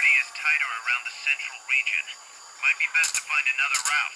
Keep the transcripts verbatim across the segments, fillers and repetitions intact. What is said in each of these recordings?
security is tighter around the central region. Might be best to find another route.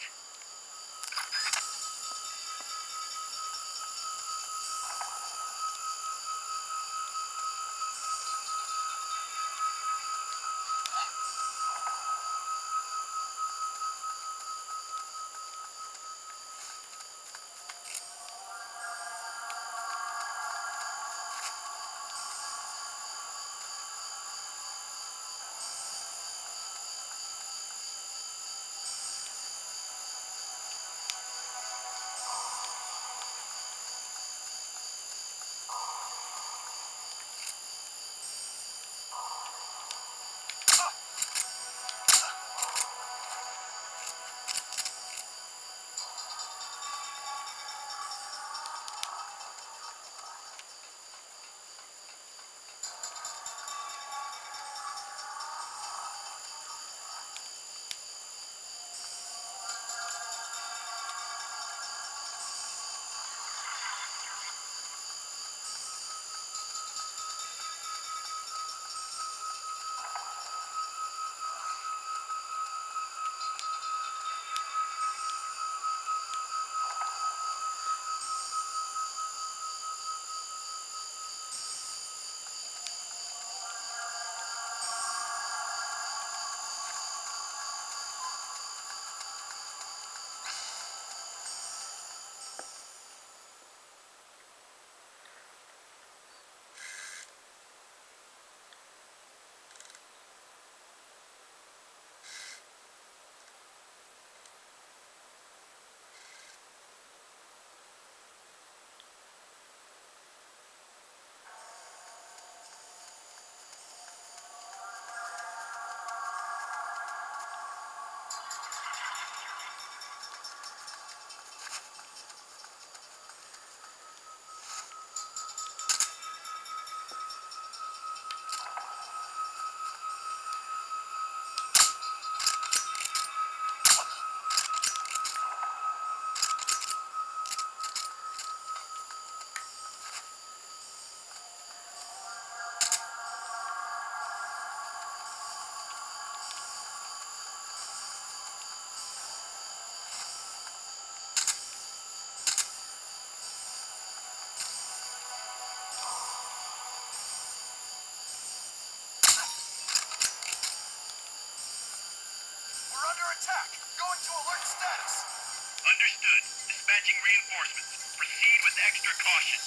Understood. Dispatching reinforcements. Proceed with extra caution.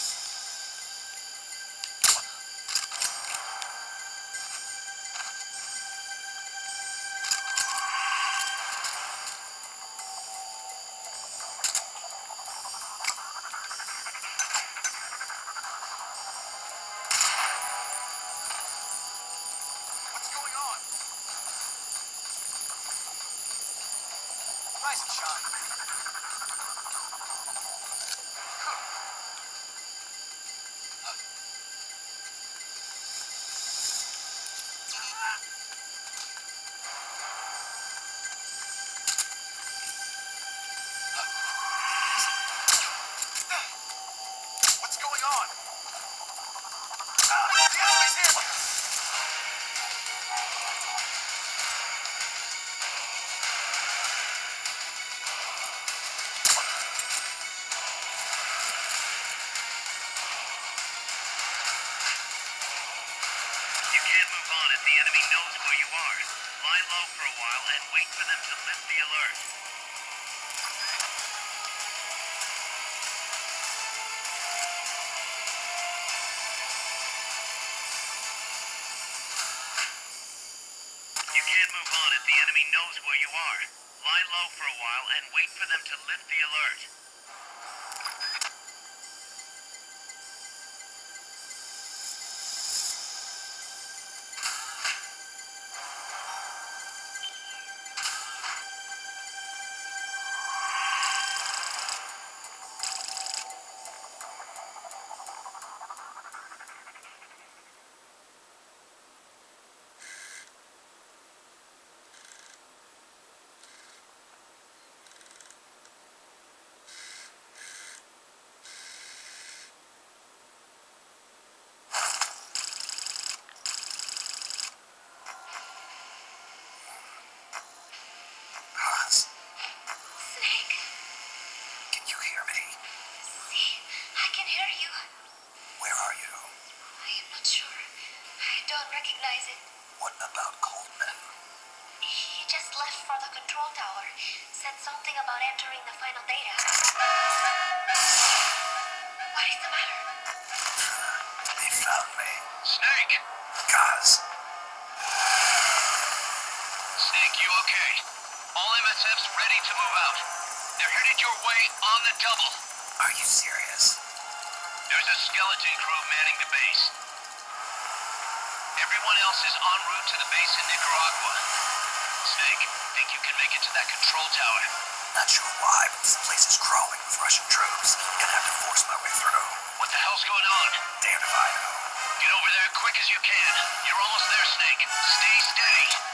What's going on? Rise and shine. What's going on? The enemy's here! You can't move on if the enemy knows where you are. Lie low for a while and wait for them to lift the alert. You can't move on if the enemy knows where you are. Lie low for a while and wait for them to lift the alert. me? See, I can hear you. Where are you? I am not sure. I don't recognize it. What about Coldman? He just left for the control tower. Said something about entering the final data. What is the matter? They found me. Snake! Guys, Snake, you okay? All M S Fs ready to move out. They're headed your way on the double. are you serious? There's a skeleton crew manning the base. Everyone else is en route to the base in Nicaragua. Snake, think you can make it to that control tower? Not sure why, but this place is crawling with Russian troops. Gonna have to force my way through. What the hell's going on? Damned if I know. Get over there quick as you can. You're almost there, Snake. Stay steady.